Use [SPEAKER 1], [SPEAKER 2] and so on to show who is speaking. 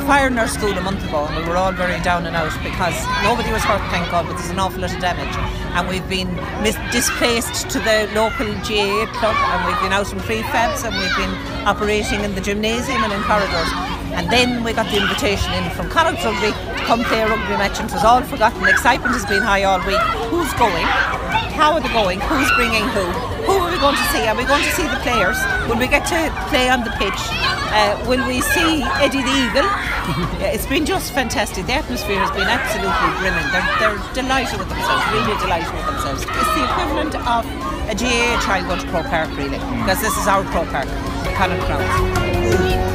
[SPEAKER 1] firing our school a month ago, and we were all very down and out because nobody was hurt, thank God, but there's an awful lot of damage. And we've been displaced to the local GAA club, and we've been out in prefabs, and we've been operating in the gymnasium and in corridors. And then we got the invitation in from Connacht Rugby to come play a rugby match, and it was all forgotten. The excitement has been high all week. Who's going? How are they going? Who's bringing who? Who are we going to see? Are we going to see the players? Will we get to play on the pitch? Will we see Eddie the Eagle? It's been just fantastic. The atmosphere has been absolutely brilliant. They're delighted with themselves, really delighted with themselves. It's the equivalent of a GAA child going to Croke Park, really, because this is our Croke Park, the Connacht grounds.